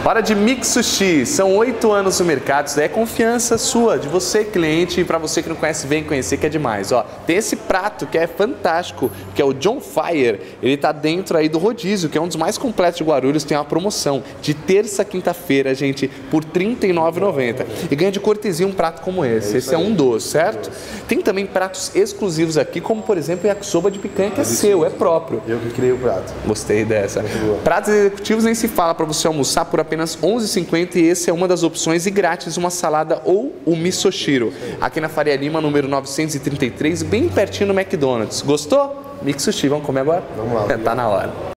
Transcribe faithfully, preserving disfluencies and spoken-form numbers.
Hora de Mix Sushi. São oito anos no mercado. Isso daí é confiança sua, de você, cliente. E para você que não conhece, vem conhecer, que é demais. Ó, tem esse prato que é fantástico, que é o John Fire. Ele tá dentro aí do rodízio, que é um dos mais completos de Guarulhos. Tem uma promoção de terça a quinta-feira, gente, por trinta e nove reais e noventa centavos. E ganha de cortesia um prato como esse. É esse é um doce, certo? Tem também pratos exclusivos aqui, como por exemplo o yakisoba de picanha, que é seu, é próprio. Eu que criei o prato. Gostei dessa. Pratos executivos nem se fala, para você almoçar por apenas onze reais e cinquenta centavos, e esse é uma das opções, e grátis uma salada ou o misoshiro. Aqui na Faria Lima, número novecentos e trinta e três, bem pertinho do McDonald's. Gostou? Mix Sushi, vamos comer agora? Vamos lá. Tá na hora.